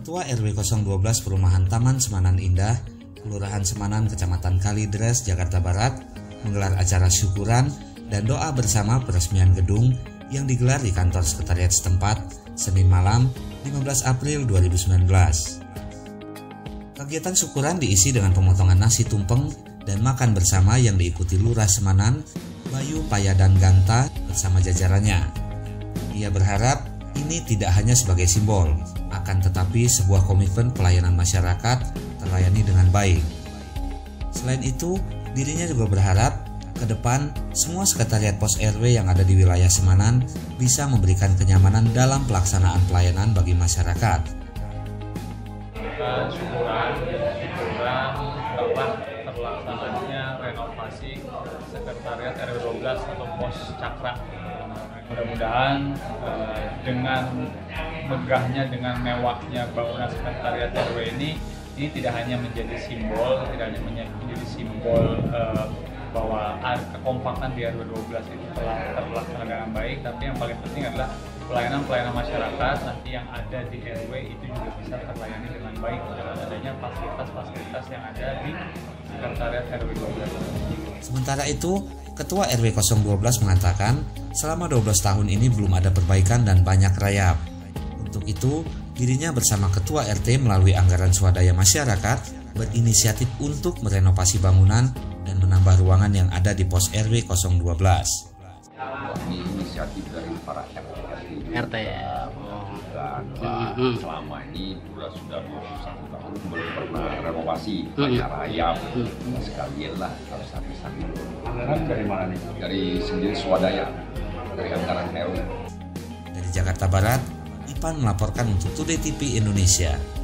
Ketua RW 012 Perumahan Taman Semanan Indah, Kelurahan Semanan, Kecamatan Kalidres, Jakarta Barat, menggelar acara syukuran dan doa bersama peresmian gedung yang digelar di kantor sekretariat setempat Senin malam 15 April 2019. Kegiatan syukuran diisi dengan pemotongan nasi tumpeng dan makan bersama yang diikuti Lurah Semanan, Bayu Payadan Ganta bersama jajarannya. Ia berharap ini tidak hanya sebagai simbol, akan tetapi sebuah komitmen pelayanan masyarakat terlayani dengan baik. Selain itu, dirinya juga berharap ke depan semua sekretariat pos RW yang ada di wilayah Semanan bisa memberikan kenyamanan dalam pelaksanaan pelayanan bagi masyarakat. Syukuran telah terlaksananya renovasi sekretariat RW 12 atau pos Cakra. Mudah-mudahan dengan megahnya, dengan mewahnya bangunan sekretariat RW ini tidak hanya menjadi simbol, bahwa kekompakan di RW 12 itu telah terlaksana dengan baik, tapi yang paling penting adalah pelayanan masyarakat nanti yang ada di RW itu juga bisa terlayani dengan baik dengan adanya fasilitas-fasilitas yang ada di sekretariat RW 12. Sementara itu, Ketua RW 012 mengatakan selama 12 tahun ini belum ada perbaikan dan banyak rayap. Untuk itu, dirinya bersama Ketua RT melalui anggaran swadaya masyarakat berinisiatif untuk merenovasi bangunan dan menambah ruangan yang ada di pos RW 012. Ini inisiatif dari para RT ya. Selama ini sudah 21 tahun belum pernah renovasi, banyak rayap, sekalian lah harus habis-habis. Anggaran dari mana nih? Dari sendiri swadaya, dari anggaran RW. Dari Jakarta Barat, Ipan melaporkan untuk Today TV Indonesia.